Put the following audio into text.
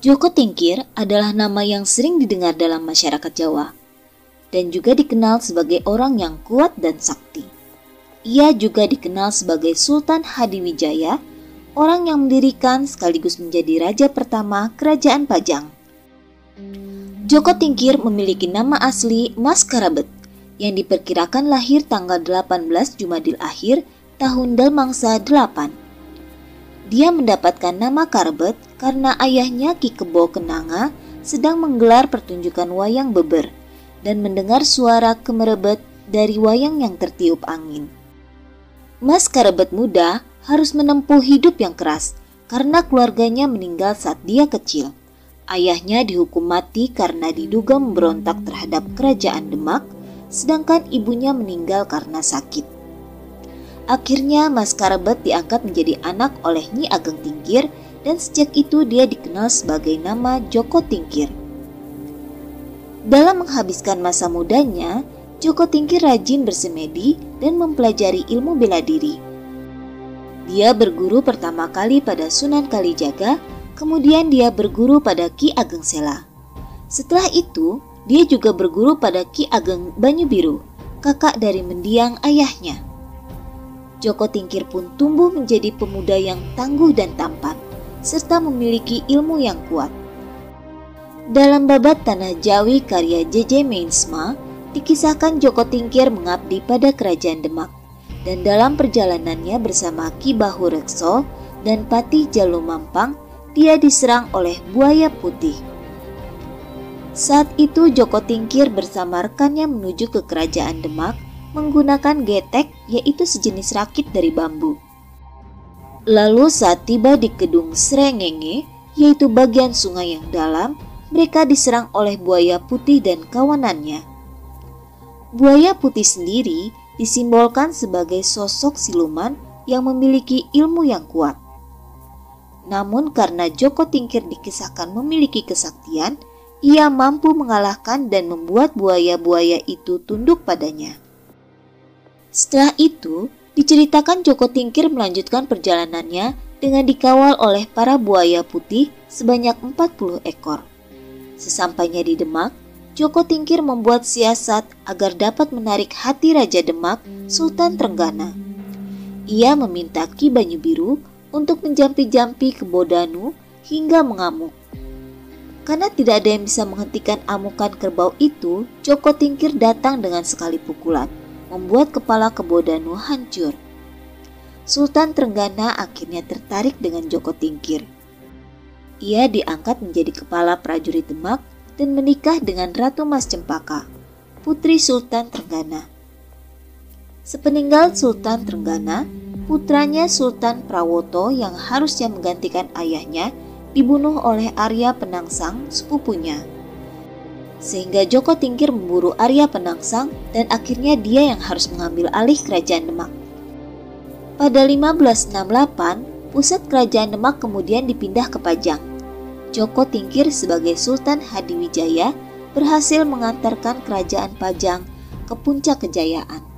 Joko Tingkir adalah nama yang sering didengar dalam masyarakat Jawa dan juga dikenal sebagai orang yang kuat dan sakti. Ia juga dikenal sebagai Sultan Hadiwijaya, orang yang mendirikan sekaligus menjadi raja pertama Kerajaan Pajang. Joko Tingkir memiliki nama asli Mas Karabet yang diperkirakan lahir tanggal 18 Jumadil Akhir tahun Dalmangsa 8. Dia mendapatkan nama Karbet karena ayahnya Ki Kebo Kenanga sedang menggelar pertunjukan wayang beber dan mendengar suara kemerebet dari wayang yang tertiup angin. Mas Karbet muda harus menempuh hidup yang keras karena keluarganya meninggal saat dia kecil. Ayahnya dihukum mati karena diduga memberontak terhadap kerajaan Demak, sedangkan ibunya meninggal karena sakit. Akhirnya Mas Karbet diangkat menjadi anak oleh Nyi Ageng Tingkir dan sejak itu dia dikenal sebagai nama Joko Tingkir. Dalam menghabiskan masa mudanya, Joko Tingkir rajin bersemedi dan mempelajari ilmu bela diri. Dia berguru pertama kali pada Sunan Kalijaga, kemudian dia berguru pada Ki Ageng Sela. Setelah itu, dia juga berguru pada Ki Ageng Banyubiru, kakak dari mendiang ayahnya. Joko Tingkir pun tumbuh menjadi pemuda yang tangguh dan tampan, serta memiliki ilmu yang kuat. Dalam babat Tanah Jawi karya J.J. Meinsma, dikisahkan Joko Tingkir mengabdi pada Kerajaan Demak, dan dalam perjalanannya bersama Ki Bahu Rekso dan Patih Jalumampang, dia diserang oleh buaya putih. Saat itu Joko Tingkir bersama rekannya menuju ke Kerajaan Demak, menggunakan getek, yaitu sejenis rakit dari bambu. Lalu saat tiba di Kedung Srengenge, yaitu bagian sungai yang dalam, mereka diserang oleh buaya putih dan kawanannya. Buaya putih sendiri disimbolkan sebagai sosok siluman yang memiliki ilmu yang kuat. Namun karena Joko Tingkir dikisahkan memiliki kesaktian, ia mampu mengalahkan dan membuat buaya-buaya itu tunduk padanya. Setelah itu, diceritakan Joko Tingkir melanjutkan perjalanannya dengan dikawal oleh para buaya putih sebanyak 40 ekor. Sesampainya di Demak, Joko Tingkir membuat siasat agar dapat menarik hati Raja Demak, Sultan Trenggana. Ia meminta Ki Banyubiru untuk menjampi-jampi ke Bodanu hingga mengamuk. Karena tidak ada yang bisa menghentikan amukan kerbau itu, Joko Tingkir datang dengan sekali pukulan, membuat kepala Kebodanu hancur. Sultan Trenggana akhirnya tertarik dengan Joko Tingkir. Ia diangkat menjadi kepala prajurit Demak dan menikah dengan Ratu Mas Cempaka, putri Sultan Trenggana. Sepeninggal Sultan Trenggana, putranya Sultan Prawoto yang harusnya menggantikan ayahnya dibunuh oleh Arya Penangsang, sepupunya. Sehingga Joko Tingkir memburu Arya Penangsang dan akhirnya dia yang harus mengambil alih Kerajaan Demak. Pada 1568, pusat Kerajaan Demak kemudian dipindah ke Pajang. Joko Tingkir sebagai Sultan Hadiwijaya berhasil mengantarkan Kerajaan Pajang ke puncak kejayaan.